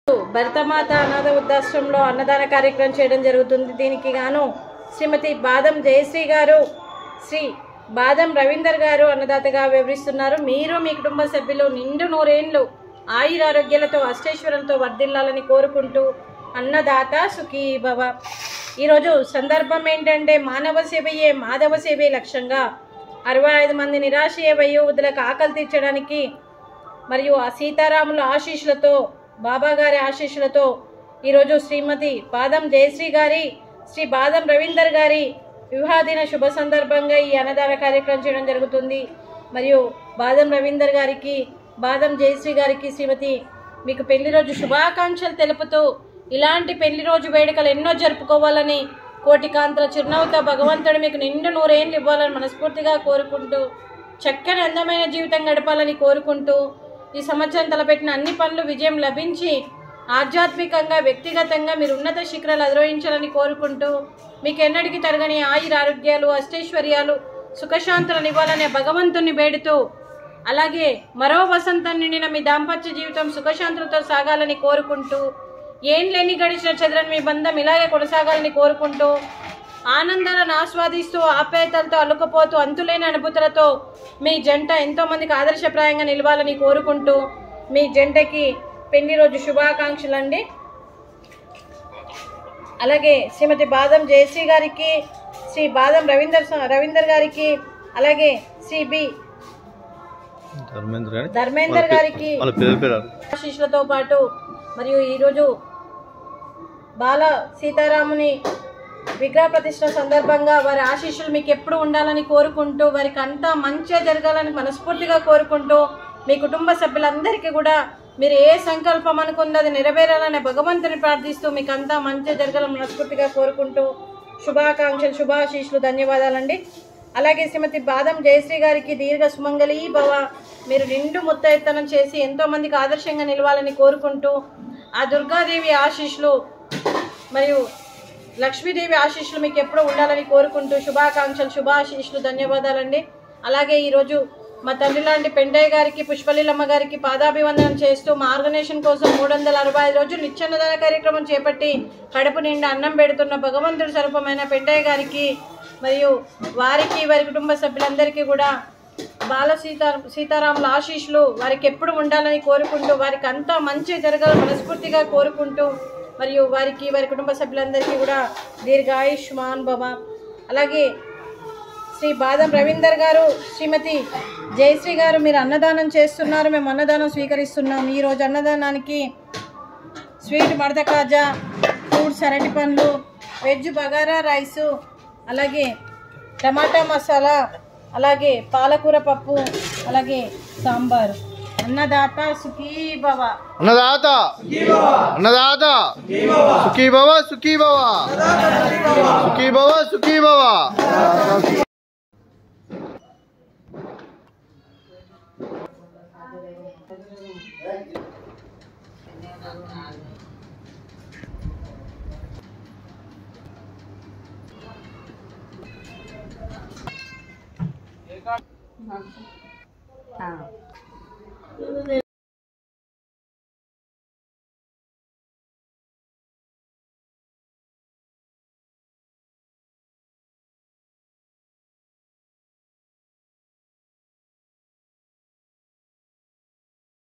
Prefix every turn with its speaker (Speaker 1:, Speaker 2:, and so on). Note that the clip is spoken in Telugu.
Speaker 1: భరతమాత అనాథ వృద్ధాశ్రమంలో అన్నదాన కార్యక్రమం చేయడం జరుగుతుంది. దీనికి గాను శ్రీమతి బాదం జయశ్రీ గారు, శ్రీ బాదం రవీందర్ గారు అన్నదాతగా వివరిస్తున్నారు. మీరు మీ కుటుంబ సభ్యులు నిండు నూరేళ్లు ఆయురారోగ్యాలతో అష్టైశ్వర్యాలతో వర్ధిల్లాలని కోరుకుంటూ అన్నదాత సుఖీ భవ. ఈరోజు సందర్భం ఏంటంటే మానవ సేవయే మాధవ సేవే లక్ష్యంగా 65 మంది నిరాశ్రయ వయోవృద్ధులకు ఆకలి తీర్చడానికి మరియు ఆ సీతారాముల ఆశీస్సులతో, బాబా గారి ఆశీస్సులతో ఈరోజు శ్రీమతి బాదం జయశ్రీ గారి, శ్రీ బాదం రవీందర్ గారి వివాహదిన శుభ సందర్భంగా ఈ అన్నదాన కార్యక్రమం చేయడం జరుగుతుంది. మరియు బాదం రవీందర్ గారికి, బాదం జయశ్రీ గారికి శ్రీమతి మీకు పెళ్లి రోజు శుభాకాంక్షలు తెలుపుతూ ఇలాంటి పెళ్లి రోజు వేడుకలు ఎన్నో జరుపుకోవాలని, కోటి కాంతుల చిరునవ్వుతో భగవంతుడు మీకు నిండు నూరేళ్ళు ఇవ్వాలని మనస్ఫూర్తిగా కోరుకుంటూ, చక్కని అందమైన జీవితం గడపాలని కోరుకుంటూ, ఈ సంవత్సరం తలపెట్టిన అన్ని పనులు విజయం లభించి ఆధ్యాత్మికంగా వ్యక్తిగతంగా మీరు ఉన్నత శిఖరాలు అధిరోహించాలని కోరుకుంటూ, మీకు ఎన్నటికీ తరగని ఆయురారోగ్యాలు అష్టైశ్వర్యాలు సుఖశాంతులను ఇవ్వాలనే భగవంతుని వేడుతూ, అలాగే మరో వసంతం నిండిన మీ దాంపత్య జీవితం సుఖశాంతులతో సాగాలని కోరుకుంటూ, ఏండ్లెన్ని గడిచిన చంద్రన్ మీ బంధం ఇలాగే కొనసాగాలని కోరుకుంటూ, ఆనందాలను ఆస్వాదిస్తూ ఆప్యాయతలతో అల్లుకుపోతూ అంతులేని అనుభూతులతో మీ జంట ఎంతోమందికి ఆదర్శప్రాయంగా నిలవాలని కోరుకుంటూ, మీ జంటకి పెళ్లి రోజు శుభాకాంక్షలు అండి. అలాగే శ్రీమతి బాదం జయశ్రీ గారికి, శ్రీ బాదం రవీందర్ గారికి, అలాగే శ్రీ బి ధర్మేందర్ గారికి ఆశీస్సులతో పాటు మరియు ఈరోజు బాల సీతారాముని విగ్రహ ప్రతిష్ట సందర్భంగా వారి ఆశీస్సులు మీకు ఎప్పుడు ఉండాలని కోరుకుంటూ, వారికి అంతా మంచిగా జరగాలని మనస్ఫూర్తిగా కోరుకుంటూ, మీ కుటుంబ సభ్యులందరికీ కూడా మీరు ఏ సంకల్పం అనుకుందో అది నెరవేరాలని భగవంతుని ప్రార్థిస్తూ మీకు అంతా మంచిగా జరగాలని మనస్ఫూర్తిగా కోరుకుంటూ శుభాకాంక్షలు, శుభాశీస్సులు, ధన్యవాదాలండి. అలాగే శ్రీమతి బాదం జయశ్రీ గారికి దీర్ఘ సుమంగళీ భవ, మీరు నిండు ముత్తైతనం చేసి ఎంతోమందికి ఆదర్శంగా నిలవాలని కోరుకుంటూ, ఆ దుర్గాదేవి ఆశీస్సులు మరియు లక్ష్మీదేవి ఆశీస్సులు మీకు ఎప్పుడూ ఉండాలని కోరుకుంటూ శుభాకాంక్షలు, శుభాశీస్సులు, ధన్యవాదాలండి. అలాగే ఈరోజు మా తండ్రి లాంటి పెండయ్య గారికి, పుష్పలీలమ్మ గారికి పాదాభివందనం చేస్తూ మా ఆర్గనైజేషన్ కోసం 365 రోజులు నిత్యాన్నదాన కార్యక్రమం చేపట్టి కడుపు నిండా అన్నం పెడుతున్న భగవంతుడి స్వరూపమైన పెండయ్య గారికి మరియు వారికి, వారి కుటుంబ సభ్యులందరికీ కూడా బాల సీతారాముల ఆశీస్సులు వారికి ఎప్పుడు ఉండాలని కోరుకుంటూ, వారికి అంతా మంచి జరగాలని మనస్ఫూర్తిగా కోరుకుంటూ, మరియు వారికి, వారి కుటుంబ సభ్యులందరికీ కూడా దీర్ఘాయుష్మాన్ భవ. అలాగే శ్రీ బాదం రవీందర్ గారు, శ్రీమతి జయశ్రీ గారు మీరు అన్నదానం చేస్తున్నారు, మేము అన్నదానం స్వీకరిస్తున్నాం. ఈరోజు అన్నదానానికి స్వీట్ మడత కాజా, ఫ్రూట్స్ అరటి పండ్లు, వెజ్ బగారా రైసు, అలాగే టమాటా మసాలా, అలాగే పాలకూర పప్పు, అలాగే సాంబారు. అన్నదాత సుఖీ భవ,
Speaker 2: అన్నదాత అన్నదాత సుఖీ భవ, సుఖీ భవ, సుఖీ భవ, సుఖీ భవ.